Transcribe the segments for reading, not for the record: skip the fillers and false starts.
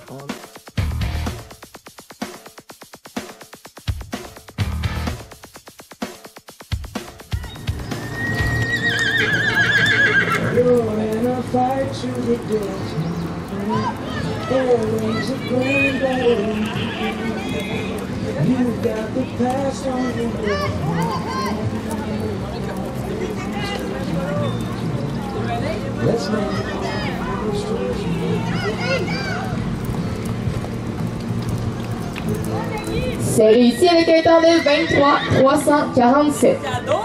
You're in a fight to the death. Always a grand battle. You've got the past on your breath. Let's make C'est réussi avec un temps de 23,347.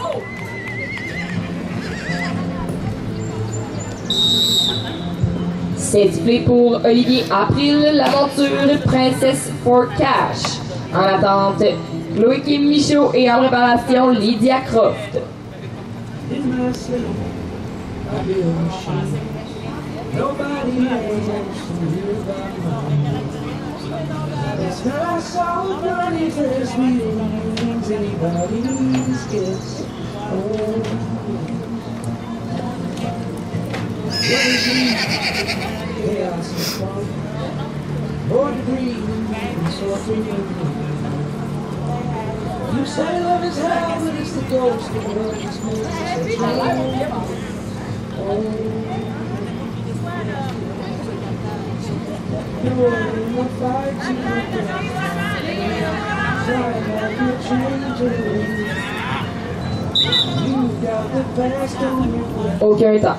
C'est sifflé pour Olivier April, l'aventure Princesse for Cash. En attente, Chloé Kim Michaud et en préparation, Lydia Croft. Nobody knows that's how I saw the bloody first meetings anybody's guess. What is it? Chaos and fun. More debris and sorting. You say love is hell, but it's the ghost of what it's meant to You're in the fight to the death. Try not to change it. You've got the past on your breath. Aucun temps.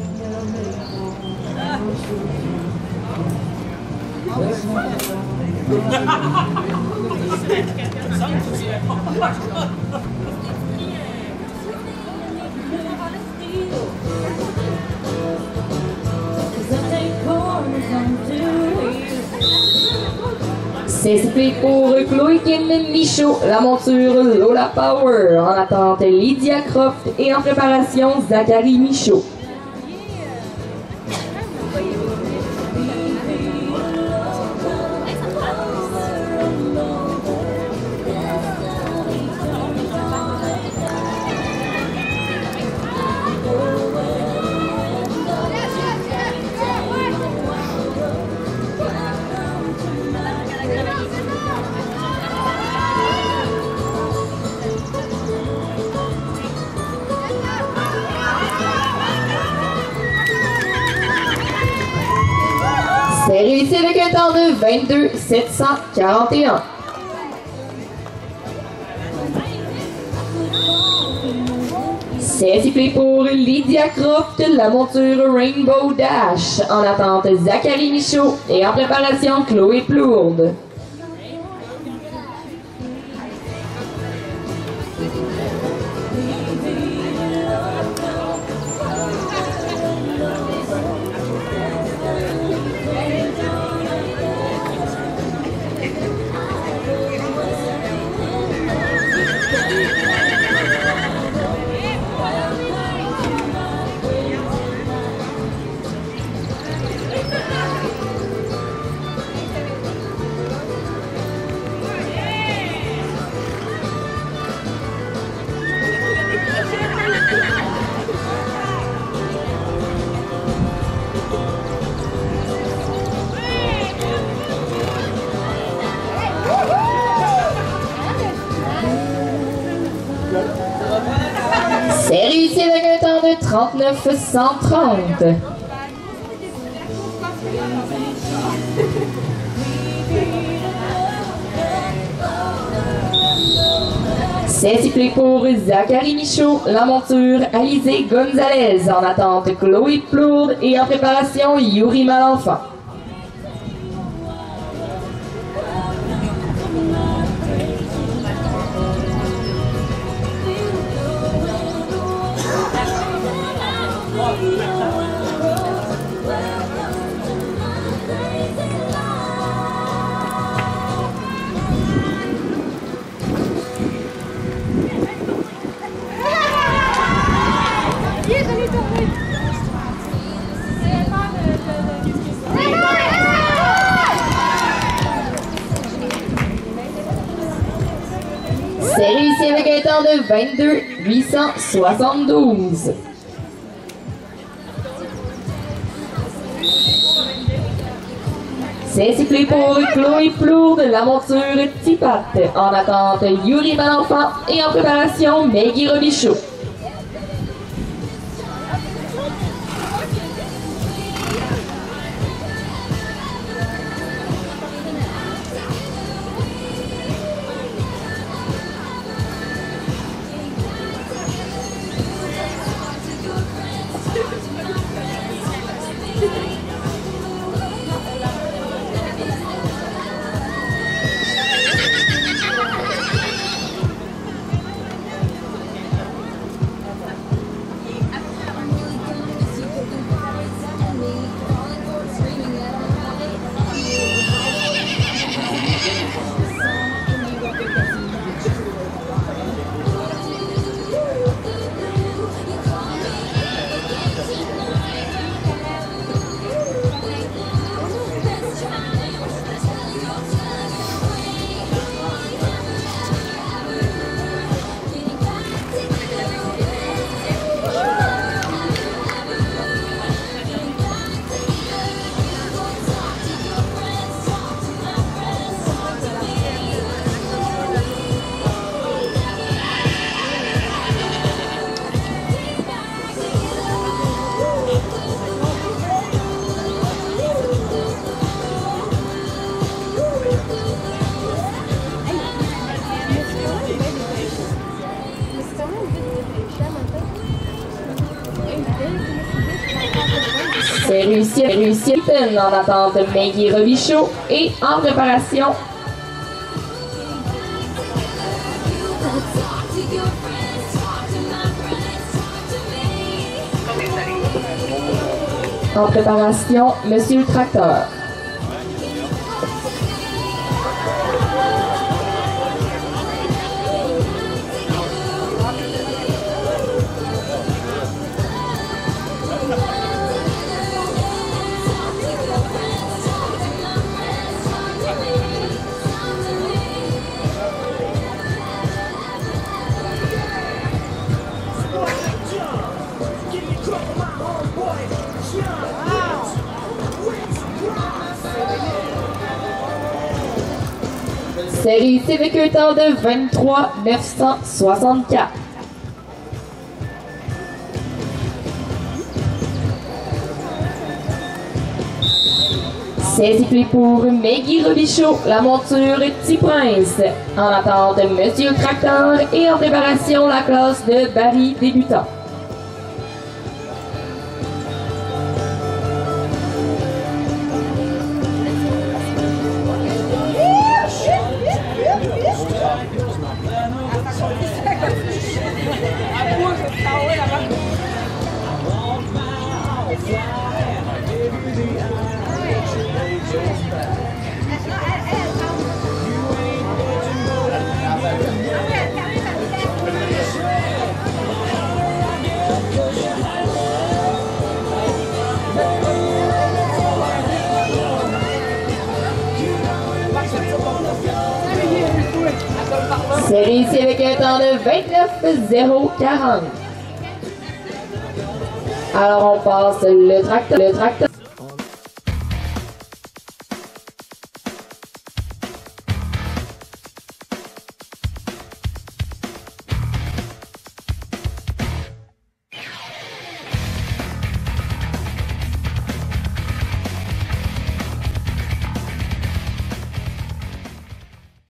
C'est sifflé pour Chloé Kim Michaud, la monture Lola Power. En attente, Lydia Croft et en préparation, Zachary Michaud. C'est réussi avec un temps de 22,741. C'est sifflé pour Lydia Croft, la monture Rainbow Dash. En attente, Zachary Michaud et en préparation, Chloé Plourde. C'est réussi avec un temps de 39,130. C'est sifflé pour Zachary Michaud, la monture Alizé Gonzalez. En attente, Chloé Plourde et en préparation, Yuri Malenfant. C'est réussi avec un temps de 22,872. C'est sifflé pour Chloé Plourde, la monture Tipat. En attente, Yuri Malenfant et en préparation, Maggie Robichaud. C'est réussi en attente Maggie Robichaud et en préparation. En préparation, Monsieur le Tracteur. C'est réussi avec un temps de 23 964. C'est sifflé pour Maggie Robichaud, la monture Petit Prince. En attente, Monsieur le Tracteur et en préparation, la classe de Barry débutant. C'est réussi avec un temps de 29,040. Alors on passe le tracteur.